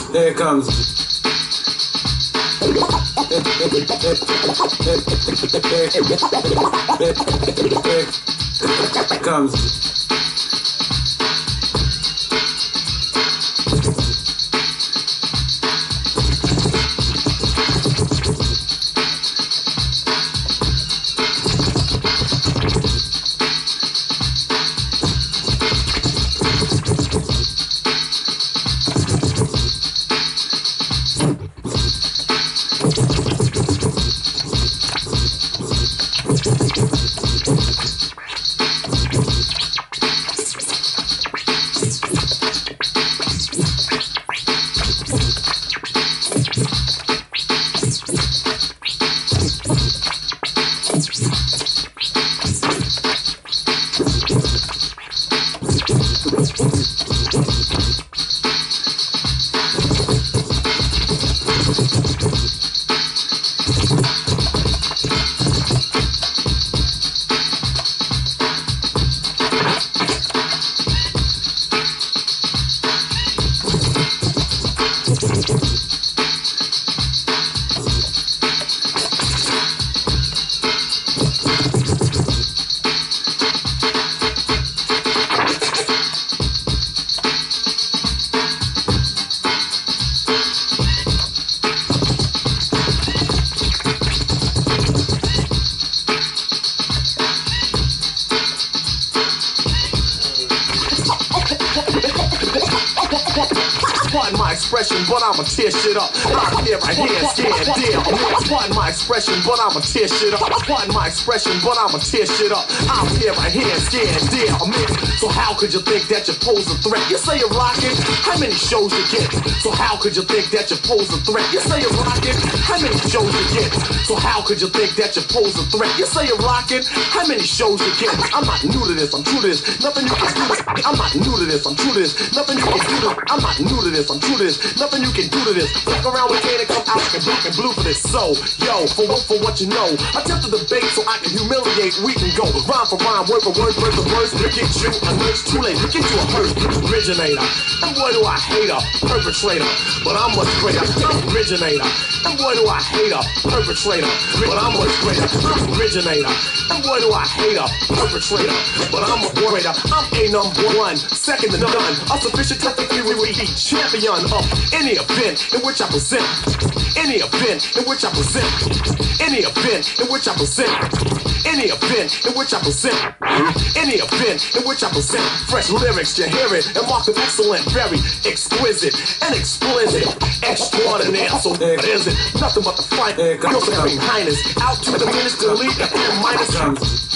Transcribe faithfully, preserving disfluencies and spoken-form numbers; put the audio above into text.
Here it comes. Here it comes. Pardon my expression, but I'ma tear shit up. I'm here right here, scared, damn. Pardon my expression, but I'ma tear shit up. Pardon my expression, but I'ma tear shit up. I'm here right here, scared, damn. So how could you think that you pose a threat? You say you're rocking, how many shows you get? So how could you think that you pose a threat? You say you're rocking, how many shows you get? So how could you think that you pose a threat? You say you're rocking, how many shows you get? I'm not new to this, I'm true to this. Nothing you can do this. I'm not new to this, I'm true to this. Nothing you can do this. I'm not new to this, I'm true to this. Nothing you can do to this. Fuck around with cane and come out and black and blue for this. So, yo, for what, for what you know. Attempt to debate so I can humiliate. We can go rhyme for rhyme, word for word, word for word. To get you a nurse too late. To get you a first originator. And boy do I hate a perpetrator. But I'm much greater. I'm originator. And boy do I hate a perpetrator. But I'm much greater. I'm originator. And boy do I hate a perpetrator. But I'm a warrior. I'm a number one. Second to none. A sufficient technically champion of any event in which I present. Any event in which I present. Any event in which I present. Any event in which I present. Any event in which I present. Fresh lyrics, you hear it, and mark them excellent, very exquisite and explicit, extraordinaire. So what is it? Nothing but the fight. Your Supreme Highness, out to the minutes to lead the minus.